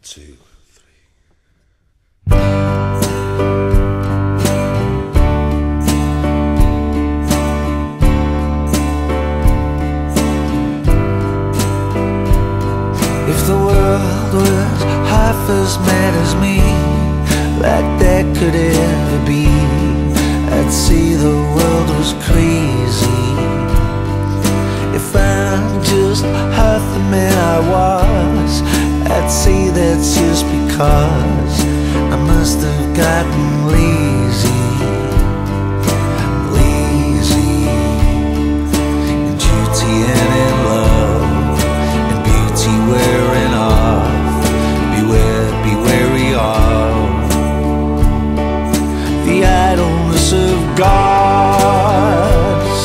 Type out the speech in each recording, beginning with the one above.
2, 3. If the world was half as mad as me, like that could ever be, I'd see the world was crazy. If I'm just half the man I was, I'd say that's just because I must have gotten lazy. Lazy in duty and in love, and beauty wearing off. Beware, be wary of the idleness of gods,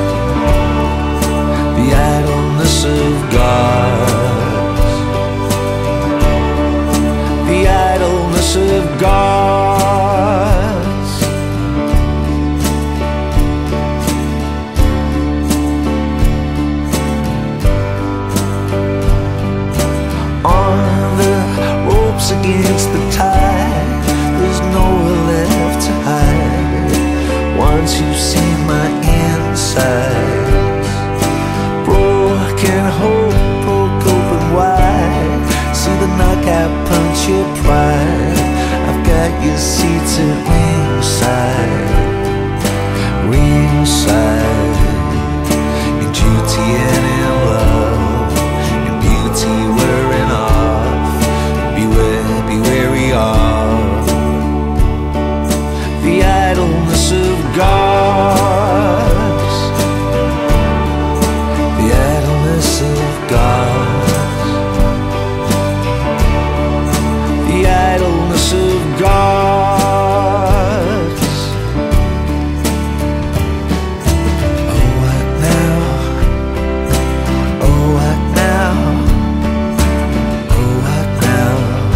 the idleness of gods, the idleness of gods. On the ropes against the tide, there's nowhere left to hide. Once you've seen my insides, broken hope broke open wide. See the knockout punch your pride. I've got your seated ringside, ringside, in duty and in love, in beauty wearing off. Beware, be wary of the idleness of gods, the idleness of gods, the idleness of gods. Oh, what now? Oh, what now? Oh, what now?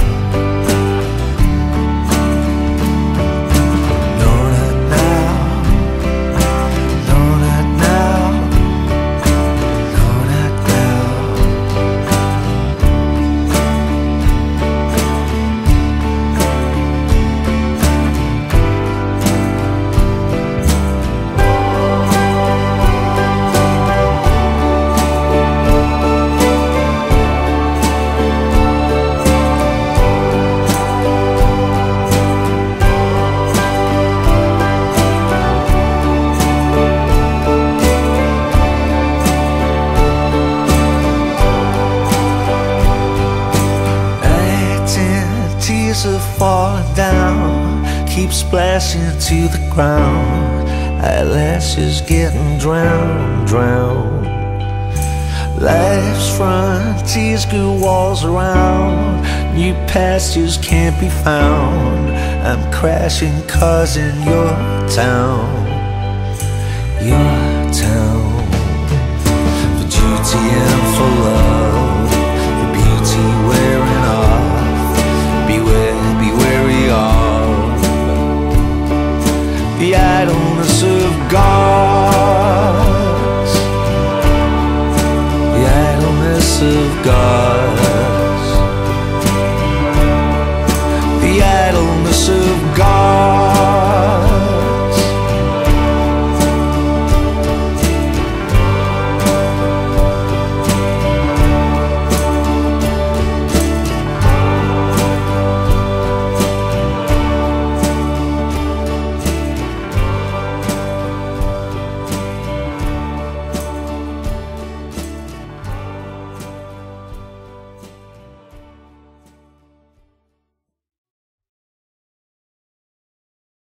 No, not now. No, not now. No, not now. Nights and tears are falling down, keep splashing to the ground. Eyelashes getting drowned, drowned. Life's frontiers grew walls around, new pastures can't be found. I'm crashing cars in your town, your town, for duty and for love.